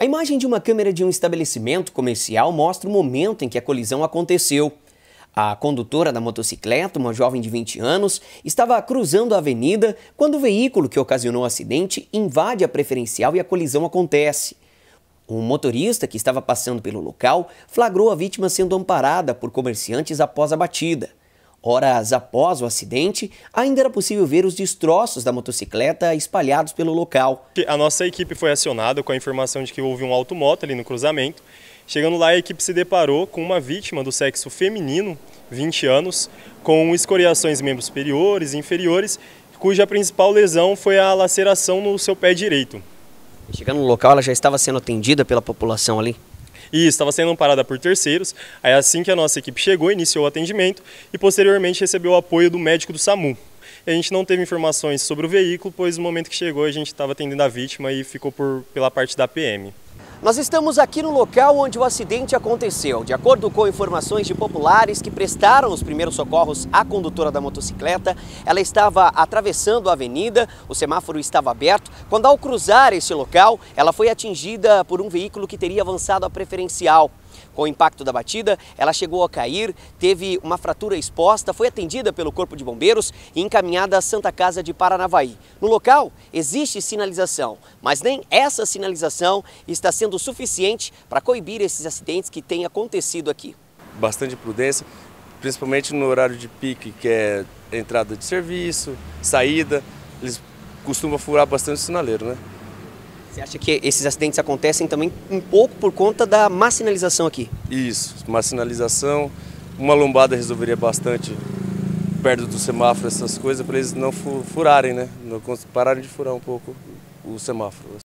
A imagem de uma câmera de um estabelecimento comercial mostra o momento em que a colisão aconteceu. A condutora da motocicleta, uma jovem de 20 anos, estava cruzando a avenida quando o veículo que ocasionou o acidente invade a preferencial e a colisão acontece. Um motorista que estava passando pelo local flagrou a vítima sendo amparada por comerciantes após a batida. Horas após o acidente, ainda era possível ver os destroços da motocicleta espalhados pelo local. A nossa equipe foi acionada com a informação de que houve um automoto ali no cruzamento. Chegando lá, a equipe se deparou com uma vítima do sexo feminino, 20 anos, com escoriações em membros superiores e inferiores, cuja principal lesão foi a laceração no seu pé direito. Chegando no local, ela já estava sendo atendida pela população ali? E estava sendo amparada por terceiros. Aí assim que a nossa equipe chegou, iniciou o atendimento e posteriormente recebeu o apoio do médico do SAMU. E a gente não teve informações sobre o veículo, pois no momento que chegou a gente estava atendendo a vítima e ficou pela parte da PM. Nós estamos aqui no local onde o acidente aconteceu. De acordo com informações de populares que prestaram os primeiros socorros à condutora da motocicleta, ela estava atravessando a avenida, o semáforo estava aberto. Quando ao cruzar esse local, ela foi atingida por um veículo que teria avançado a preferencial. Com o impacto da batida, ela chegou a cair, teve uma fratura exposta, foi atendida pelo Corpo de Bombeiros e encaminhada à Santa Casa de Paranavaí. No local, existe sinalização, mas nem essa sinalização está sendo suficiente para coibir esses acidentes que têm acontecido aqui. Bastante prudência, principalmente no horário de pique, que é entrada de serviço, saída, eles costumam furar bastante o sinaleiro, né? Você acha que esses acidentes acontecem também um pouco por conta da má sinalização aqui? Isso, má sinalização, uma lombada resolveria bastante perto do semáforo, essas coisas, para eles não furarem, né? Não pararem de furar um pouco o semáforo.